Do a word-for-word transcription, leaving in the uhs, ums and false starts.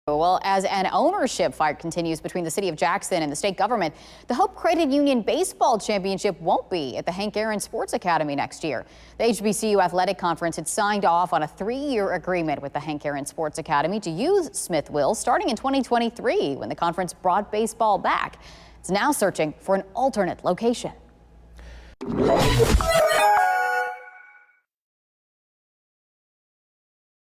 Well, as an ownership fight continues between the city of Jackson and the state government, the Hope Credit Union Baseball Championship won't be at the Hank Aaron Sports Academy next year. The H B C U Athletic Conference had signed off on a three-year agreement with the Hank Aaron Sports Academy to use Smithville starting in twenty twenty-three when the conference brought baseball back. It's now searching for an alternate location.